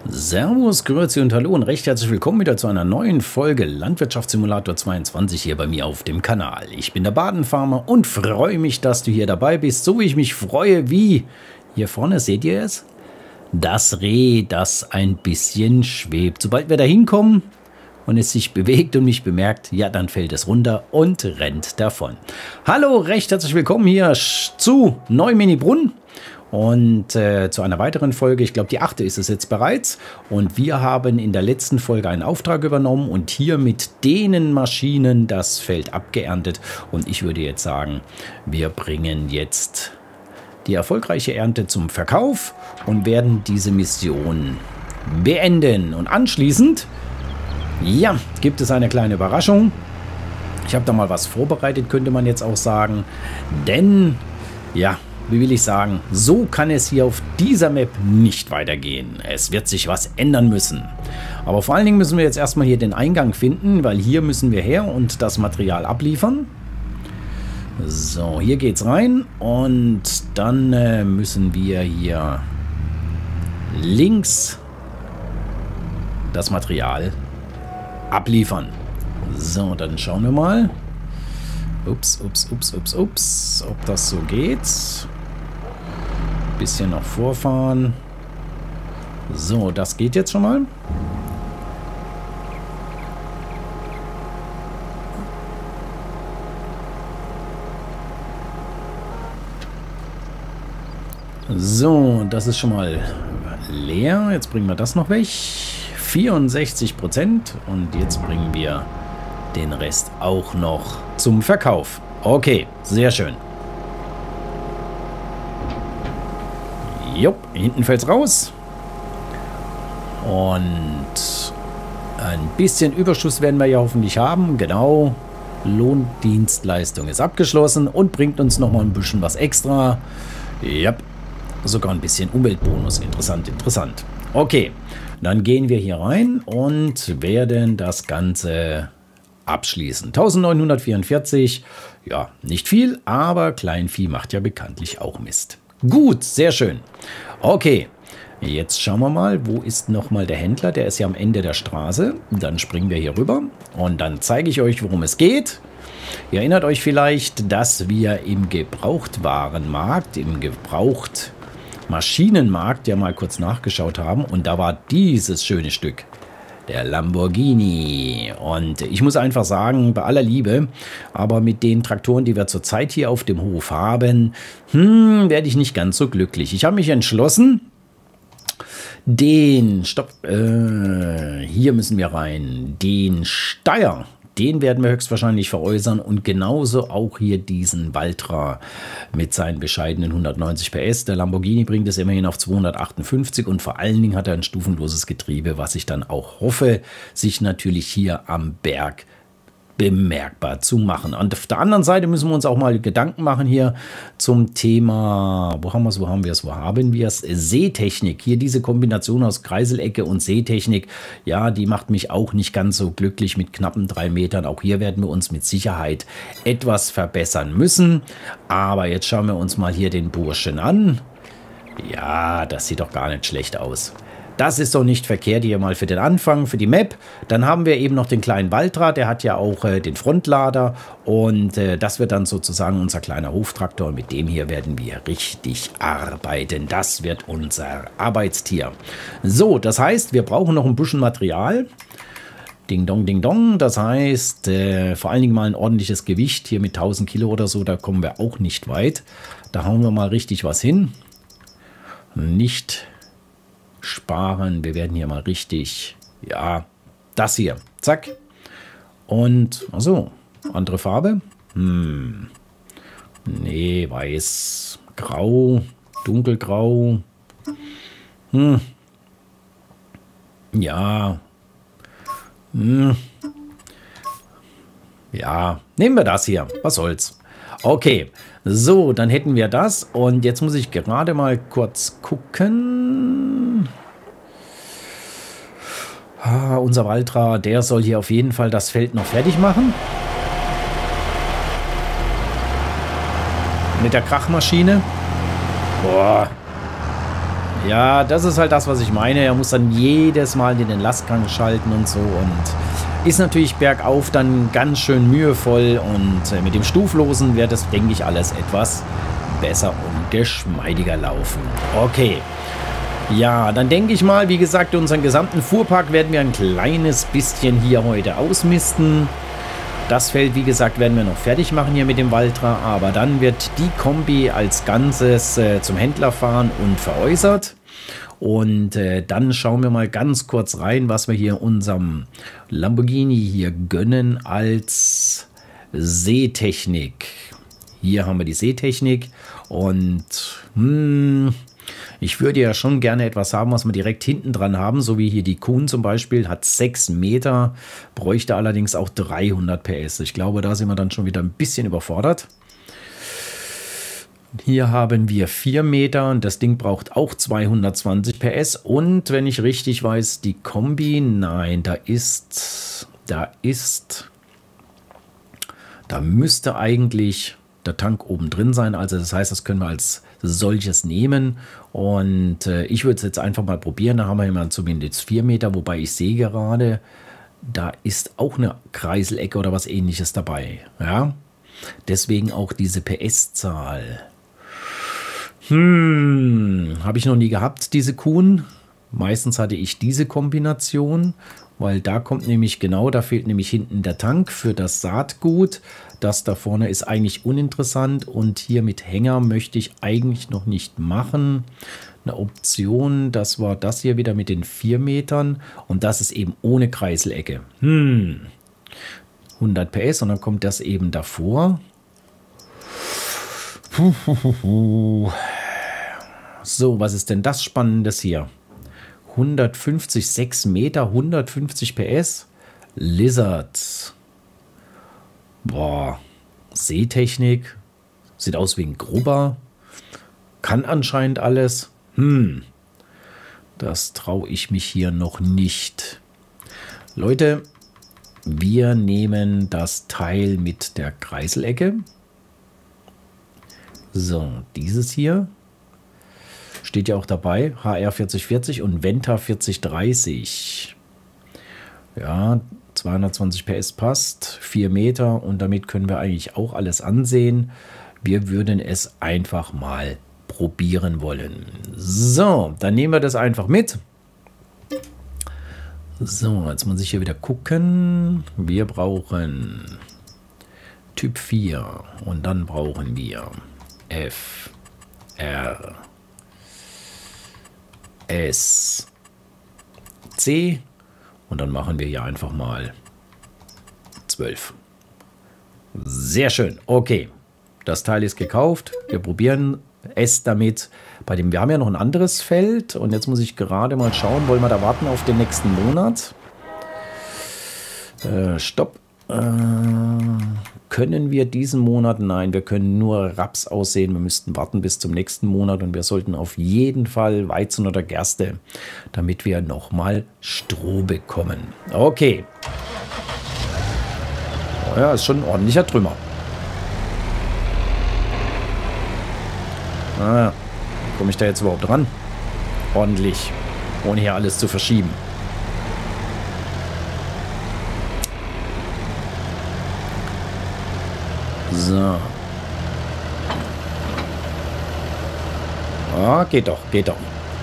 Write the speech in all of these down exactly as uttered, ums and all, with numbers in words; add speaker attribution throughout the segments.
Speaker 1: Servus, Grüezi und Hallo und recht herzlich willkommen wieder zu einer neuen Folge Landwirtschaftssimulator zweiundzwanzig hier bei mir auf dem Kanal. Ich bin der Badenfarmer und freue mich, dass du hier dabei bist, so wie ich mich freue, wie hier vorne, seht ihr es? Das Reh, das ein bisschen schwebt. Sobald wir da hinkommen und es sich bewegt und mich bemerkt, ja, dann fällt es runter und rennt davon. Hallo, recht herzlich willkommen hier zu Neumini-Brunn. Und äh, zu einer weiteren Folge, ich glaube die achte ist es jetzt bereits. Und wir haben in der letzten Folge einen Auftrag übernommen und hier mit denen Maschinen das Feld abgeerntet. Und ich würde jetzt sagen, wir bringen jetzt die erfolgreiche Ernte zum Verkauf und werden diese Mission beenden. Und anschließend, ja, gibt es eine kleine Überraschung. Ich habe da mal was vorbereitet, könnte man jetzt auch sagen. Denn, ja, wie will ich sagen, so kann es hier auf dieser Map nicht weitergehen. Es wird sich was ändern müssen. Aber vor allen Dingen müssen wir jetzt erstmal hier den Eingang finden, weil hier müssen wir her und das Material abliefern. So, hier geht's rein und dann äh, müssen wir hier links das Material abliefern. So, dann schauen wir mal. Ups, ups, ups, ups, ups, ob das so geht. Bisschen noch vorfahren. So, das geht jetzt schon mal. So, das ist schon mal leer. Jetzt bringen wir das noch weg. vierundsechzig Prozent. Und jetzt bringen wir den Rest auch noch zum Verkauf. Okay, sehr schön. Jupp, hinten fällt es raus. Und ein bisschen Überschuss werden wir ja hoffentlich haben. Genau. Lohndienstleistung ist abgeschlossen und bringt uns nochmal ein bisschen was extra. Jupp, sogar ein bisschen Umweltbonus. Interessant, interessant. Okay, dann gehen wir hier rein und werden das Ganze abschließen. eintausendneunhundertvierundvierzig, ja, nicht viel, aber Kleinvieh macht ja bekanntlich auch Mist. Gut, sehr schön. Okay, jetzt schauen wir mal, wo ist nochmal der Händler? Der ist ja am Ende der Straße. Dann springen wir hier rüber und dann zeige ich euch, worum es geht. Ihr erinnert euch vielleicht, dass wir im Gebrauchtwarenmarkt, im Gebrauchtmaschinenmarkt ja mal kurz nachgeschaut haben und da war dieses schöne Stück. Der Lamborghini. Und ich muss einfach sagen, bei aller Liebe, aber mit den Traktoren, die wir zurzeit hier auf dem Hof haben, hm, werde ich nicht ganz so glücklich. Ich habe mich entschlossen, den, stopp, äh, hier müssen wir rein, den Steyr, den werden wir höchstwahrscheinlich veräußern und genauso auch hier diesen Valtra mit seinen bescheidenen hundertneunzig P S. Der Lamborghini bringt es immerhin auf zweihundertachtundfünfzig und vor allen Dingen hat er ein stufenloses Getriebe, was ich dann auch hoffe, sich natürlich hier am Berg bemerkbar zu machen. Und auf der anderen Seite müssen wir uns auch mal Gedanken machen hier zum Thema, wo haben wir es, wo haben wir es, wo haben wir es? Seetechnik. Hier diese Kombination aus Kreiselecke und Seetechnik, ja, die macht mich auch nicht ganz so glücklich mit knappen drei Metern. Auch hier werden wir uns mit Sicherheit etwas verbessern müssen. Aber jetzt schauen wir uns mal hier den Burschen an. Ja, das sieht doch gar nicht schlecht aus. Das ist doch nicht verkehrt hier mal für den Anfang, für die Map. Dann haben wir eben noch den kleinen Valtra, der hat ja auch äh, den Frontlader und äh, das wird dann sozusagen unser kleiner Hoftraktor und mit dem hier werden wir richtig arbeiten. Das wird unser Arbeitstier. So, das heißt, wir brauchen noch ein bisschen Material. Ding dong, ding dong. Das heißt, äh, vor allen Dingen mal ein ordentliches Gewicht hier mit tausend Kilo oder so, da kommen wir auch nicht weit. Da hauen wir mal richtig was hin. Nicht sparen. Wir werden hier mal richtig, ja, das hier. Zack. Und, achso, andere Farbe. Hm. Nee, weiß, grau, dunkelgrau. Hm. Ja. Hm. Ja, nehmen wir das hier. Was soll's. Okay, so, dann hätten wir das. Und jetzt muss ich gerade mal kurz gucken. Ah, unser Valtra, der soll hier auf jeden Fall das Feld noch fertig machen. Mit der Krachmaschine. Boah. Ja, das ist halt das, was ich meine. Er muss dann jedes Mal in den Lastgang schalten und so. Und ist natürlich bergauf dann ganz schön mühevoll. Und mit dem Stuflosen wird es, denke ich, alles etwas besser und geschmeidiger laufen. Okay. Ja, dann denke ich mal, wie gesagt, unseren gesamten Fuhrpark werden wir ein kleines bisschen hier heute ausmisten. Das Feld, wie gesagt, werden wir noch fertig machen hier mit dem Valtra, aber dann wird die Kombi als Ganzes äh, zum Händler fahren und veräußert. Und äh, dann schauen wir mal ganz kurz rein, was wir hier unserem Lamborghini hier gönnen als Seetechnik. Hier haben wir die Seetechnik und hm, ich würde ja schon gerne etwas haben, was wir direkt hinten dran haben, so wie hier die Kuhn zum Beispiel, hat sechs Meter, bräuchte allerdings auch dreihundert P S. Ich glaube, da sind wir dann schon wieder ein bisschen überfordert. Hier haben wir vier Meter und das Ding braucht auch zweihundertzwanzig P S. Und wenn ich richtig weiß, die Kombi, nein, da ist, da ist, da müsste eigentlich der Tank oben drin sein. Also das heißt, das können wir als solches nehmen. Und äh, ich würde es jetzt einfach mal probieren. Da haben wir immer zumindest vier Meter, wobei ich sehe gerade, da ist auch eine Kreiselecke oder was ähnliches dabei. Ja, deswegen auch diese P S-Zahl. Hm, habe ich noch nie gehabt, diese Kuhn. Meistens hatte ich diese Kombination, weil da kommt nämlich genau, da fehlt nämlich hinten der Tank für das Saatgut. Das da vorne ist eigentlich uninteressant und hier mit Hänger möchte ich eigentlich noch nicht machen. Eine Option, das war das hier wieder mit den vier Metern und das ist eben ohne Kreiselecke. Hm, hundert P S und dann kommt das eben davor. So, was ist denn das Spannendes hier? hundertfünfzig, sechs Meter, hundertfünfzig P S. Lizard. Boah, Seetechnik. Sieht aus wie ein Grubber. Kann anscheinend alles. Hm, das traue ich mich hier noch nicht. Leute, wir nehmen das Teil mit der Kreiselecke. So, dieses hier. Steht ja auch dabei, H R vierzig vierzig und Venta vierzig dreißig. Ja, zweihundertzwanzig P S passt, vier Meter und damit können wir eigentlich auch alles ansehen. Wir würden es einfach mal probieren wollen. So, dann nehmen wir das einfach mit. So, jetzt muss ich hier wieder gucken. Wir brauchen Typ vier und dann brauchen wir F, R, S, C und dann machen wir hier einfach mal zwölf. Sehr schön. Okay, das Teil ist gekauft. Wir probieren es damit. Bei dem, wir haben ja noch ein anderes Feld und jetzt muss ich gerade mal schauen, wollen wir da warten auf den nächsten Monat? Äh, stopp. Äh, können wir diesen Monat? Nein, wir können nur Raps aussehen. Wir müssten warten bis zum nächsten Monat und wir sollten auf jeden Fall Weizen oder Gerste, damit wir nochmal Stroh bekommen. Okay. Oh ja, ist schon ein ordentlicher Trümmer. Ah, komme ich da jetzt überhaupt ran? Ordentlich. Ohne hier alles zu verschieben. So. Ah, geht doch, geht doch.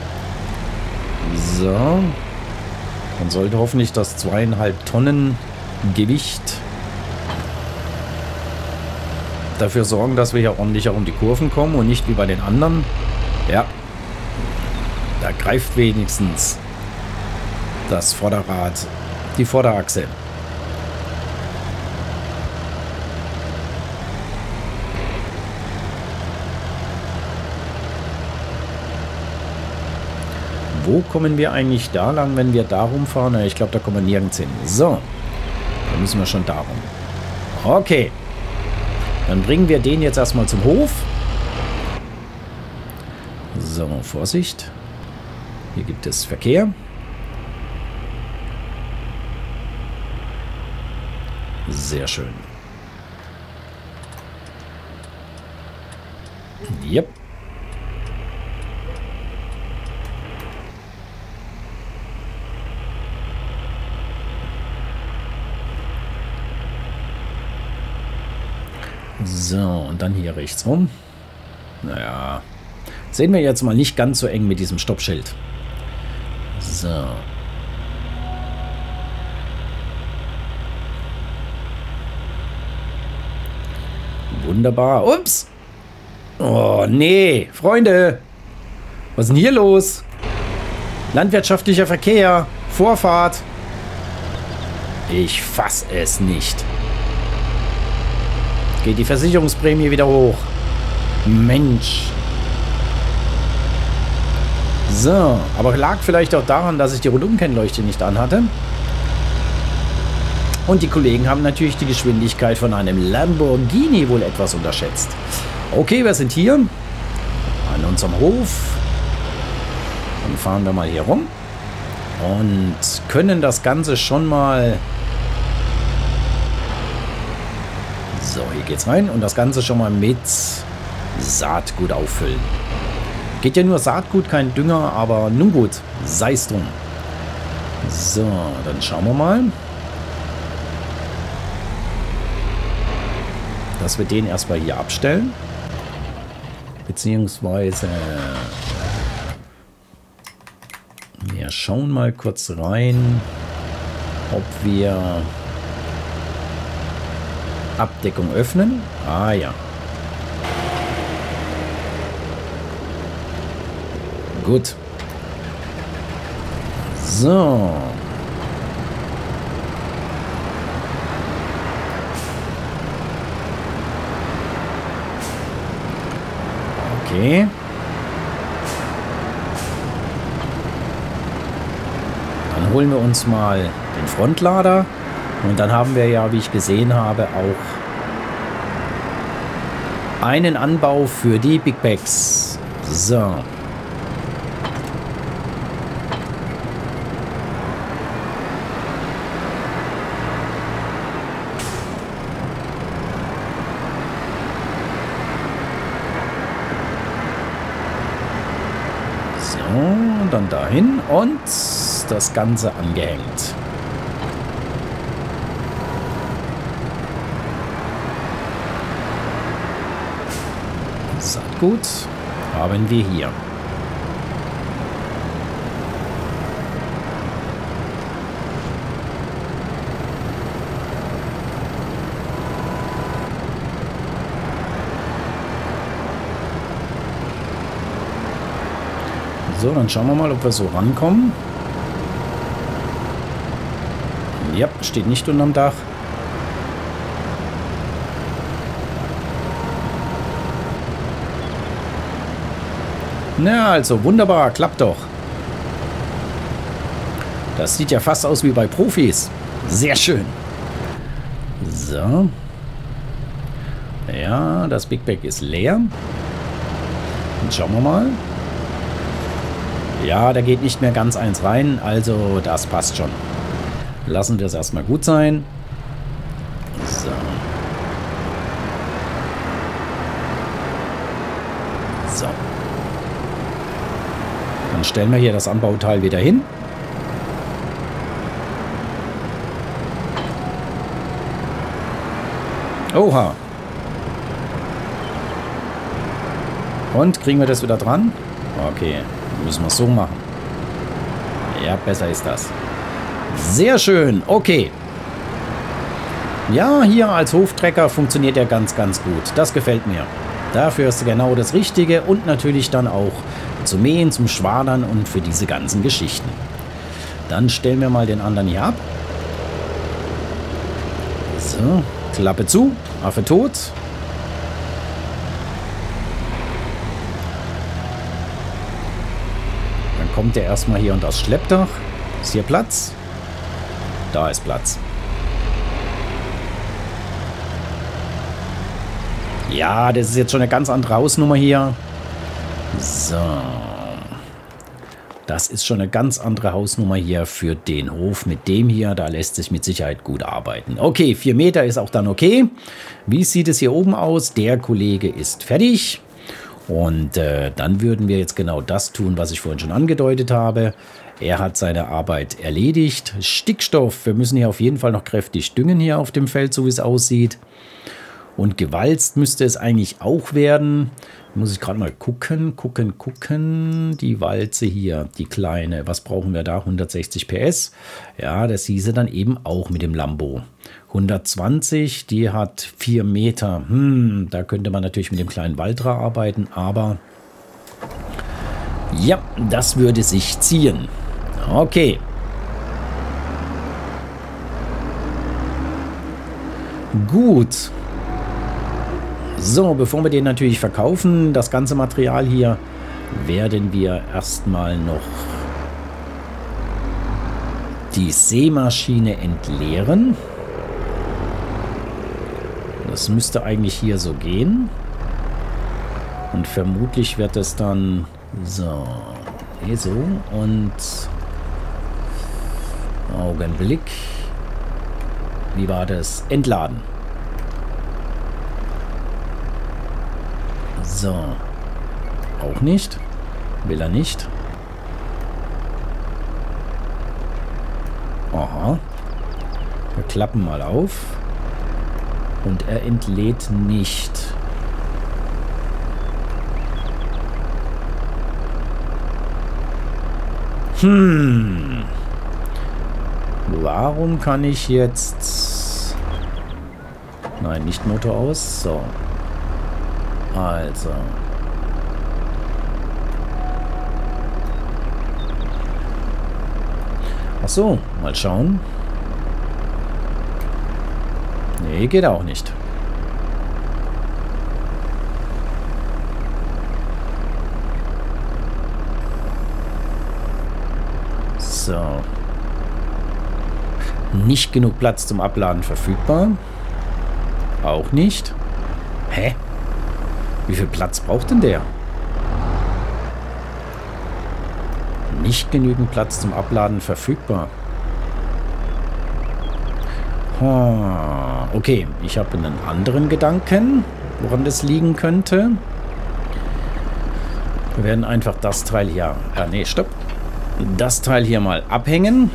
Speaker 1: So. Dann sollte hoffentlich das zweieinhalb Tonnen Gewicht dafür sorgen, dass wir hier ordentlich auch um die Kurven kommen und nicht wie bei den anderen. Ja. Da greift wenigstens das Vorderrad, die Vorderachse. Wo kommen wir eigentlich da lang, wenn wir darum fahren? Ich glaube, da kommen wir nirgends hin. So, da müssen wir schon darum. Okay, dann bringen wir den jetzt erstmal zum Hof. So, Vorsicht. Hier gibt es Verkehr. Sehr schön. Yep. So, und dann hier rechts rum. Naja, sehen wir jetzt mal nicht ganz so eng mit diesem Stoppschild. So. Wunderbar. Ups. Oh, nee. Freunde. Was ist denn hier los? Landwirtschaftlicher Verkehr. Vorfahrt. Ich fass es nicht. Geht die Versicherungsprämie wieder hoch. Mensch. So, aber lag vielleicht auch daran, dass ich die Rundumkennleuchte nicht anhatte. Und die Kollegen haben natürlich die Geschwindigkeit von einem Lamborghini wohl etwas unterschätzt. Okay, wir sind hier an unserem Hof. Dann fahren wir mal hier rum und können das Ganze schon mal... So, hier geht's rein und das Ganze schon mal mit Saatgut auffüllen. Geht ja nur Saatgut, kein Dünger, aber nun gut, sei es drum. So, dann schauen wir mal, dass wir den erstmal hier abstellen. Beziehungsweise wir schauen mal kurz rein, ob wir Abdeckung öffnen. Ah ja. Gut. So. Okay. Dann holen wir uns mal den Frontlader. Und dann haben wir ja, wie ich gesehen habe, auch einen Anbau für die Big Bags. So. So, dann dahin und das Ganze angehängt. Saatgut haben wir hier. So, dann schauen wir mal, ob wir so rankommen. Ja, steht nicht unterm Dach. Na, also wunderbar, klappt doch. Das sieht ja fast aus wie bei Profis. Sehr schön. So. Ja, das Big Bag ist leer. Und schauen wir mal. Ja, da geht nicht mehr ganz eins rein, also das passt schon. Lassen wir es erstmal gut sein. So. So. Dann stellen wir hier das Anbauteil wieder hin. Oha. Und kriegen wir das wieder dran? Okay, müssen wir es so machen. Ja, besser ist das. Sehr schön, okay. Ja, hier als Hoftrecker funktioniert er ganz, ganz gut. Das gefällt mir. Dafür ist genau das Richtige und natürlich dann auch zum Mähen, zum Schwadern und für diese ganzen Geschichten. Dann stellen wir mal den anderen hier ab. So, Klappe zu, Affe tot. Dann kommt er erstmal hier unter das Schleppdach. Ist hier Platz? Da ist Platz. Ja, das ist jetzt schon eine ganz andere Hausnummer hier. So. Das ist schon eine ganz andere Hausnummer hier für den Hof mit dem hier. Da lässt sich mit Sicherheit gut arbeiten. Okay, vier Meter ist auch dann okay. Wie sieht es hier oben aus? Der Kollege ist fertig. Und äh, dann würden wir jetzt genau das tun, was ich vorhin schon angedeutet habe. Er hat seine Arbeit erledigt. Stickstoff. Wir müssen hier auf jeden Fall noch kräftig düngen hier auf dem Feld, so wie es aussieht. Und gewalzt müsste es eigentlich auch werden. Muss ich gerade mal gucken, gucken, gucken. Die Walze hier, die kleine. Was brauchen wir da? hundertsechzig P S. Ja, das hieße dann eben auch mit dem Lambo. hundertzwanzig, die hat vier Meter. Hm, da könnte man natürlich mit dem kleinen Valtra arbeiten, aber ja, das würde sich ziehen. Okay. Gut. So, bevor wir den natürlich verkaufen, das ganze Material hier, werden wir erstmal noch die Sämaschine entleeren. Das müsste eigentlich hier so gehen. Und vermutlich wird es dann so, hier so und Augenblick. Wie war das? Entladen. So. Auch nicht. Will er nicht. Aha. Wir klappen mal auf. Und er entlädt nicht. Hm. Warum kann ich jetzt... Nein, nicht Motor aus. So. Also. Ach so, mal schauen. Nee, geht auch nicht. So. Nicht genug Platz zum Abladen verfügbar. Auch nicht. Hä? Wie viel Platz braucht denn der? Nicht genügend Platz zum Abladen verfügbar. Okay, ich habe einen anderen Gedanken, woran das liegen könnte. Wir werden einfach das Teil hier... Ah, nee, stopp. Das Teil hier mal abhängen.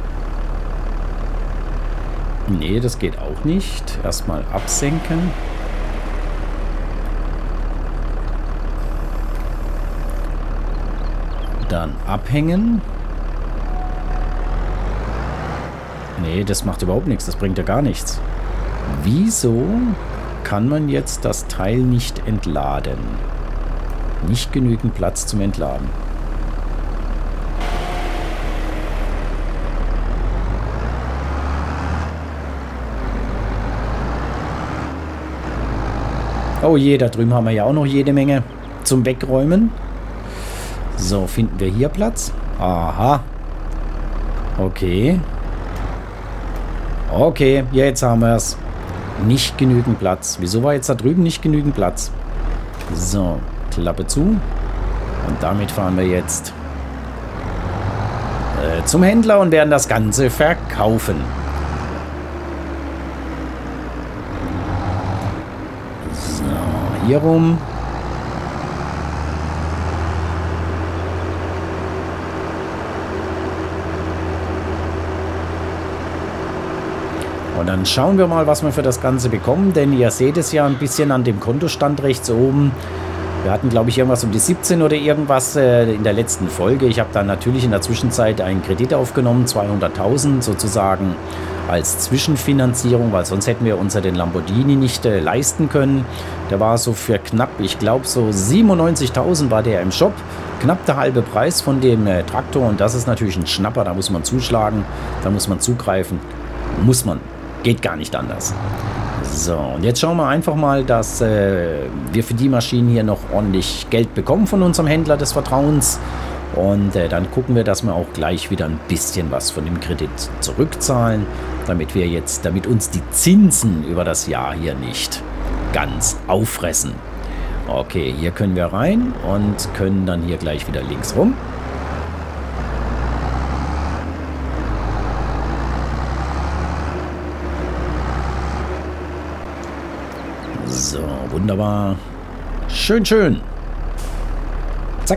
Speaker 1: Nee, das geht auch nicht. Erstmal absenken. Dann abhängen. Nee, das macht überhaupt nichts. Das bringt ja gar nichts. Wieso kann man jetzt das Teil nicht entladen? Nicht genügend Platz zum Entladen. Oh je, da drüben haben wir ja auch noch jede Menge zum Wegräumen. So, finden wir hier Platz? Aha. Okay. Okay, jetzt haben wir es. Nicht genügend Platz. Wieso war jetzt da drüben nicht genügend Platz? So, Klappe zu. Und damit fahren wir jetzt äh, zum Händler und werden das Ganze verkaufen. So, hier rum. Und dann schauen wir mal, was wir für das Ganze bekommen, denn ihr seht es ja ein bisschen an dem Kontostand rechts oben. Wir hatten, glaube ich, irgendwas um die siebzehn oder irgendwas äh, in der letzten Folge. Ich habe dann natürlich in der Zwischenzeit einen Kredit aufgenommen, zweihunderttausend sozusagen als Zwischenfinanzierung, weil sonst hätten wir uns ja den Lamborghini nicht äh, leisten können. Der war so für knapp, ich glaube so siebenundneunzigtausend war der im Shop. Knapp der halbe Preis von dem äh, Traktor und das ist natürlich ein Schnapper, da muss man zuschlagen, da muss man zugreifen, muss man. Geht gar nicht anders. So, und jetzt schauen wir einfach mal, dass äh, wir für die Maschinen hier noch ordentlich Geld bekommen von unserem Händler des Vertrauens. Und äh, dann gucken wir, dass wir auch gleich wieder ein bisschen was von dem Kredit zurückzahlen, damit wir jetzt, damit uns die Zinsen über das Jahr hier nicht ganz auffressen. Okay, hier können wir rein und können dann hier gleich wieder links rum. So, wunderbar. Schön, schön. Zack.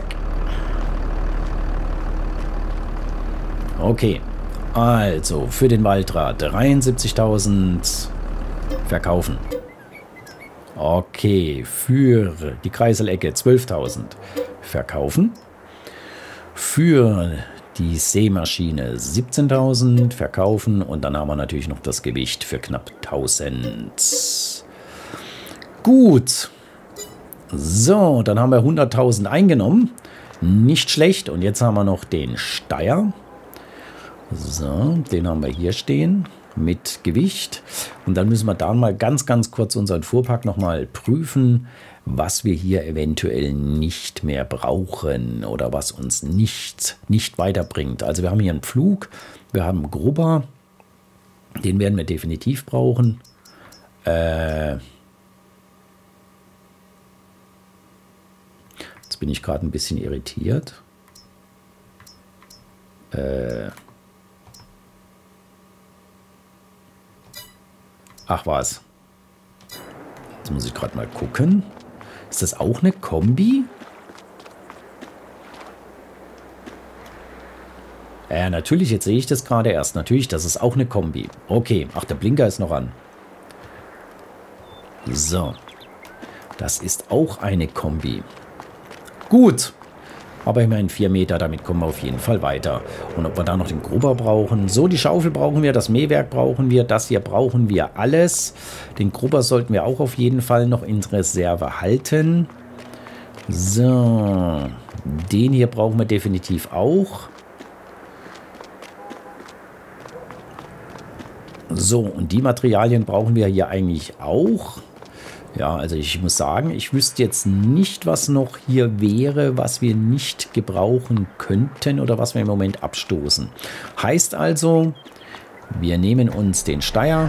Speaker 1: Okay. Also, für den Valtra dreiundsiebzigtausend verkaufen. Okay, für die Kreiselecke zwölftausend verkaufen. Für die Sämaschine siebzehntausend verkaufen. Und dann haben wir natürlich noch das Gewicht für knapp tausend. Gut. So, dann haben wir hunderttausend eingenommen. Nicht schlecht. Und jetzt haben wir noch den Steier. So, den haben wir hier stehen. Mit Gewicht. Und dann müssen wir da mal ganz, ganz kurz unseren Fuhrpark nochmal prüfen, was wir hier eventuell nicht mehr brauchen oder was uns nicht, nicht weiterbringt. Also wir haben hier einen Pflug, wir haben einen Grubber, den werden wir definitiv brauchen. Äh Jetzt bin ich gerade ein bisschen irritiert. Äh Ach was. Jetzt muss ich gerade mal gucken. Ist das auch eine Kombi? Ja, natürlich, jetzt sehe ich das gerade erst. Natürlich, das ist auch eine Kombi. Okay, ach, der Blinker ist noch an. So. Das ist auch eine Kombi. Gut. Aber immerhin vier Meter, damit kommen wir auf jeden Fall weiter. Und ob wir da noch den Grubber brauchen. So, die Schaufel brauchen wir, das Mähwerk brauchen wir, das hier brauchen wir alles. Den Grubber sollten wir auch auf jeden Fall noch in Reserve halten. So, den hier brauchen wir definitiv auch. So, und die Materialien brauchen wir hier eigentlich auch. Ja, also ich muss sagen, ich wüsste jetzt nicht, was noch hier wäre, was wir nicht gebrauchen könnten oder was wir im Moment abstoßen. Heißt also, wir nehmen uns den Steier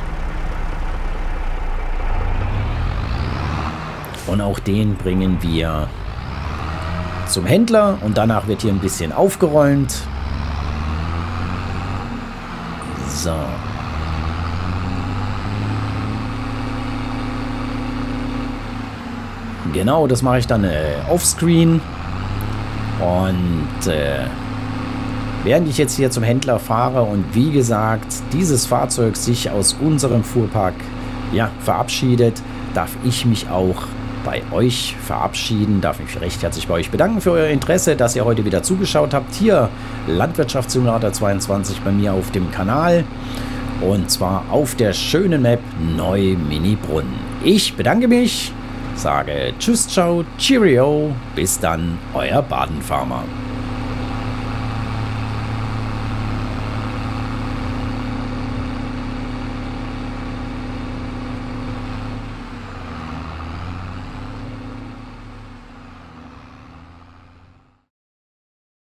Speaker 1: und auch den bringen wir zum Händler und danach wird hier ein bisschen aufgeräumt. So. Genau, das mache ich dann äh, offscreen. Und äh, während ich jetzt hier zum Händler fahre und wie gesagt, dieses Fahrzeug sich aus unserem Fuhrpark ja, verabschiedet, darf ich mich auch bei euch verabschieden, darf mich recht herzlich bei euch bedanken für euer Interesse, dass ihr heute wieder zugeschaut habt. Hier Landwirtschaftssimulator zweiundzwanzig bei mir auf dem Kanal. Und zwar auf der schönen Map Neu-Mini-Brunn. Ich bedanke mich. Sage Tschüss, ciao, Cheerio, bis dann, euer Badenfarmer.